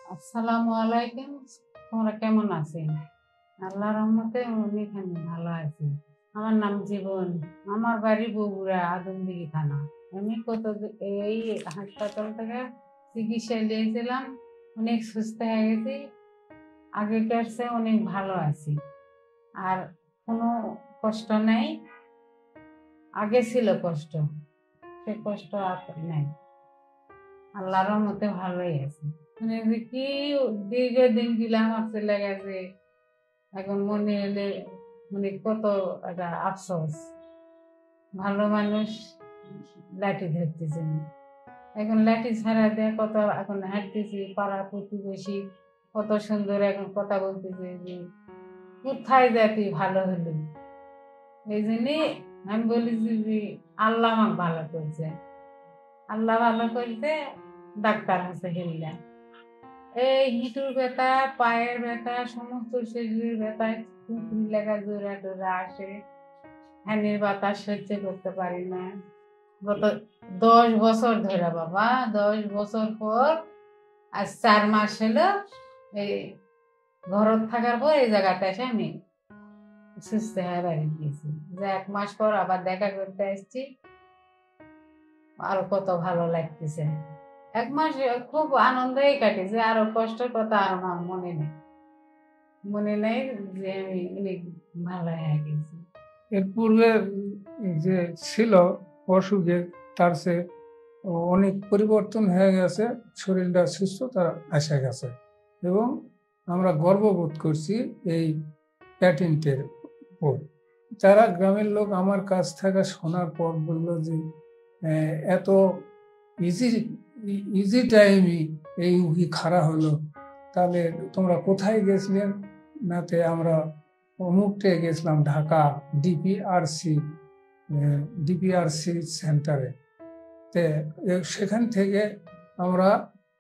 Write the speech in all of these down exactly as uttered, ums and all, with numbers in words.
আসসালামু আলাইকুম। তোমরা কেমন আছেন? আল্লাহর রহমতে অনেক আমি ভালো আছি। আমার নাম জীবন, আমার বাড়ি বগুড়া আদমদিঘি থানা। আমি কত এই হাসপাতাল থেকে চিকিৎসা নিয়েছিলাম, অনেক সুস্থ হয়ে গেছি। আগেকার চেয়ে অনেক ভালো আছি, আর কোনো কষ্ট নাই। আগে ছিল কষ্ট, সে কষ্ট আর নাই। আল্লাহর রহমতে ভালোই আছে। মানে কি দীর্ঘদিন গিলা আমার চলে গেছে, এখন মনে এলে মানে কত একটা আফসোস। ভালো মানুষ লাঠি ধরতেছে না, এখন লাঠি ছাড়া দেয় কত। এখন হাঁটতেছি, পাড়া প্রতিবেশী কত সুন্দর এখন কথা বলতেছে যে কোথায় যায় তুই ভালো হলি। এই জন্যই আমি বলেছি যে আল্লাহ আমাকে ভালো করছে, আল্লাহ ভালো করছে। ডাক্তার আছে হেললা, এই হিঁটুর ব্যথা, পায়ের ব্যথা, সমস্ত শরীরের ব্যথা কুকুরি লাগা জোড়া টোরা আসে। ফ্যানের বাতাস সহ্য করতে পারি না। গত দশ বছর ধরে বাবা, দশ বছর পর আজ চার মাস হলো এই ঘর থাকার পর এই জায়গাটা এসে আমি সুস্থ হয়ে বাড়ি গিয়েছি। যে এক মাস পর আবার দেখা করতে আসছি, আরো কত ভালো লাগতেছে। এক মাস খুব আনন্দেই কাটেছে, আরো কষ্টের কথা আর আমার মনে নেই মনে নেই যে আমি অনেক ভালো হয়ে গেছি। এর পূর্বে যে ছিল অসুখে, তার সে অনেক পরিবর্তন হয়ে গেছে, শরীরটা সুস্থতা এসে গেছে এবং আমরা গর্ববোধ করছি এই প্যাটেন্টের উপর। যারা গ্রামের লোক আমার কাছ থেকে শোনার পর বললো যে এত ইজি ইজি টাইমই এই উহি খাড়া হলো, তাহলে তোমরা কোথায় গেছিলেন? নাতে আমরা অমুকটে গেছিলাম ঢাকা ডিপিআরসি ডিপিআরসি সেন্টারে। তে সেখান থেকে আমরা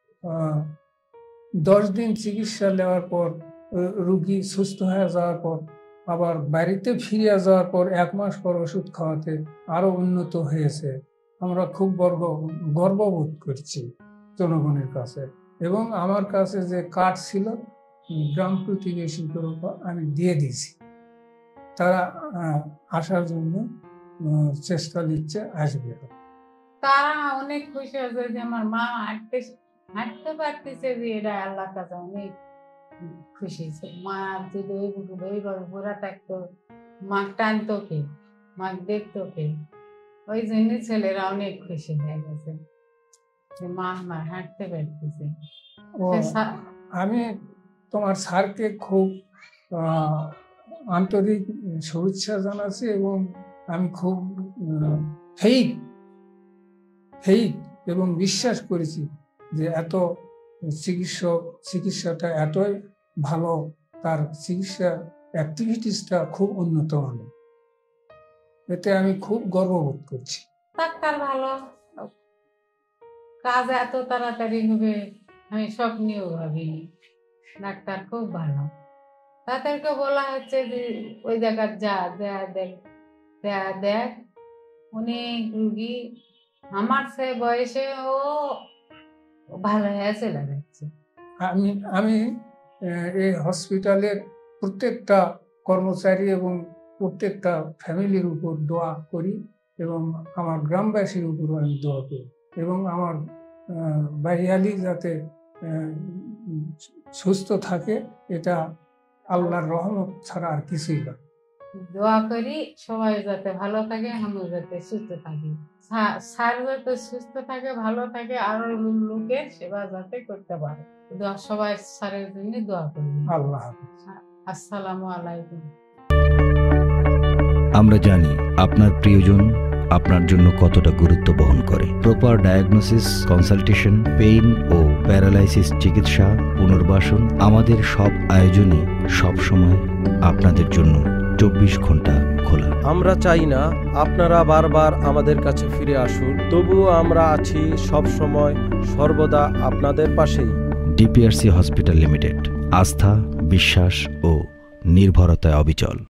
দশ দিন চিকিৎসা নেওয়ার পর রুগী সুস্থ হয়ে যাওয়ার পর আবার বাড়িতে ফিরে যাওয়ার পর এক মাস পর ওষুধ খাওয়াতে আরো উন্নত হয়েছে। আমরা খুব গর্ব গর্ববোধ করছি জনগণের কাছে। এবং আমার কাছে যে কার্ড ছিল গ্রাম প্রতিবেশীদের উপর আমি দিয়ে দিয়েছি, তারা আসার জন্য চেষ্টা নিচ্ছে, আসবে। তারা অনেক খুশি হয়েছে যে আমার মা হাঁটতে হাঁটতে পারতেছে, যে এটা আল্লাহর কাছে অনেক খুশি। মা যদি ওইভাবে ঘোরা থাকতো, মা টানতো কে, মা দেখতো কে, ওই জন্য ছেলেরা অনেক খুশি হয়ে গেছে যে মা আমার হাঁটতে পারতেছে। আমি তোমার স্যারকে খুব আন্তরিক শুভেচ্ছা জানাচ্ছি এবং আমি খুব ফেইথ ফেইথ এবং বিশ্বাস করেছি যে এত চিকিৎসক চিকিৎসাটা এতই ভালো, তার চিকিৎসা অ্যাক্টিভিটিসটা খুব উন্নত মানের। এতে আমি খুব গর্ববোধ করছি। ডাক্তার ভালো, কাজ এত তাড়াতাড়ি হবে আমি স্বপ্নেও ভাবিনি। ডাক্তার খুব ভালো। তাদেরকে বলা হচ্ছে যে ওই জায়গায় যা দেয়া দেখ দেয়া দেখ অনেক রুগী আমার সে বয়সে ও ভালো হয়ে চলে যাচ্ছে। আমি আমি এই হসপিটালের প্রত্যেকটা কর্মচারী এবং প্রত্যেকটা ফ্যামিলির উপর দোয়া করি এবং আমার গ্রামবাসীর উপরও আমি দোয়া করি এবং আমার বাড়িয়ালি যাতে সুস্থ থাকে, এটা আল্লাহর রহমত ছাড়া আর কিছুই না। দোয়া করি সবাই যাতে ভালো থাকে, আমিও যাতে সুস্থ থাকি, স্যার যাতে সুস্থ থাকে, ভালো থাকে, আরো লোকের সেবা যাতে করতে পারে। সবাই স্যারের জন্য দোয়া করি। আল্লাহ হাফেজ। আসসালামু আলাইকুম। আমরা জানি আপনার প্রিয়জন আপনার জন্য কতটা গুরুত্ব বহন করে। প্রপার ডায়াগনোসিস, কনসালটেশন, পেইন ও প্যারালাইসিস চিকিৎসা, পুনর্বাসন, আমাদের সব আয়োজনে সব সময় আপনাদের জন্য চব্বিশ ঘন্টা খোলা। আমরা চাই না আপনারা বারবার আমাদের কাছে ফিরে আসুন, তবুও আমরা আছি সব সময় সর্বদা আপনাদের পাশেই। ডিপিআরসি হসপিটাল লিমিটেড, আস্থা, বিশ্বাস ও নির্ভরতায় অবিচল।